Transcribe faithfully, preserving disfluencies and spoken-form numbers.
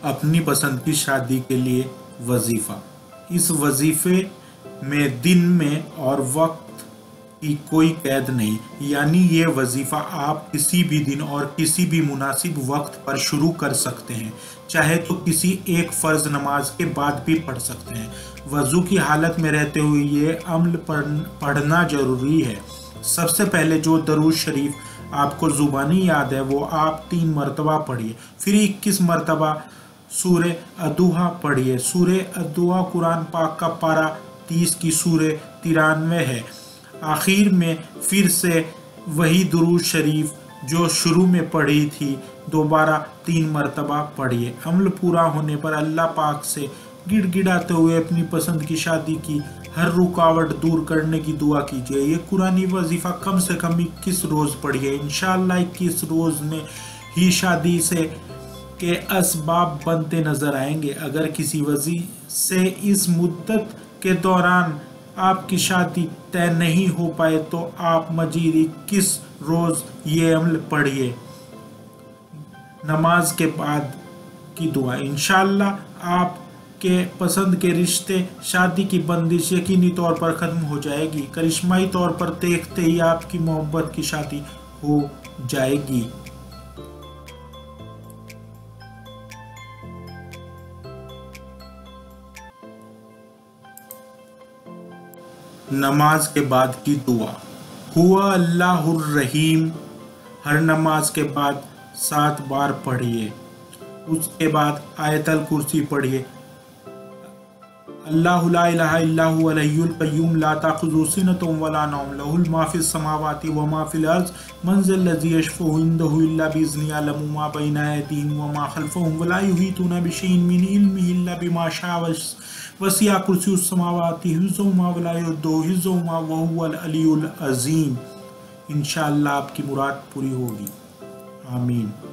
اپنی پسند کی شادی کے لیے وظیفہ۔ اس وظیفے میں دن میں اور وقت کی کوئی قید نہیں، یعنی یہ وظیفہ آپ کسی بھی دن اور کسی بھی مناسب وقت پر شروع کر سکتے ہیں، چاہے تو کسی ایک فرض نماز کے بعد بھی پڑھ سکتے ہیں۔ وضو کی حالت میں رہتے ہوئے یہ عمل پڑھنا ضروری ہے۔ سب سے پہلے جو درود شریف آپ کو زبانی یاد ہے وہ آپ تین مرتبہ پڑھیے، پھر اکیس مرتبہ سورہ الدوحہ پڑھیے۔ سورہ الدوحہ قرآن پاک کا پارہ تیس کی سورہ ترانوے ہے۔ آخر میں پھر سے وہی درود شریف جو شروع میں پڑھی تھی دوبارہ تین مرتبہ پڑھیے۔ عمل پورا ہونے پر اللہ پاک سے گڑ گڑاتے ہوئے اپنی پسند کی شادی کی ہر رکاوٹ دور کرنے کی دعا کیجیے۔ یہ قرآنی وظیفہ کم سے کم اکیس روز پڑھیے، انشاءاللہ اکیس روز میں ہی شادی سے کے اسباب بنتے نظر آئیں گے۔ اگر کسی وجہ سے اس مدت کے دوران آپ کی شادی طے نہیں ہو پائے تو آپ مزید اکیس روز یہ عمل پڑھیے۔ نماز کے بعد کی دعا، انشاءاللہ آپ کے پسند کے رشتے شادی کی بندش یقینی طور پر ختم ہو جائے گی۔ کرشمائی طور پر دیکھتے ہی آپ کی محبت کی شادی ہو جائے گی۔ نماز کے بعد کی دعا، ہوا اللہ الرحیم ہر نماز کے بعد سات بار پڑھیے۔ اس کے بعد آیت الکرسی پڑھیے۔ اللہ لا الہ الا هو الحی القیوم لا تأخذہ سنۃ ولا نوم لہ ما فی السماوات وما فی الارض من ذا الذی یشفع عندہ الا بإذنہ یعلم ما بین ایدیہم وما خلفہم ولا یحیطون بشیء من علمہ الا بما شاء وسع کرسیہ السماوات حفظہما ولا یؤودہ حفظہما وہو العلی العظیم۔ انشاءاللہ آپ کی مراد پوری ہوگی، آمین۔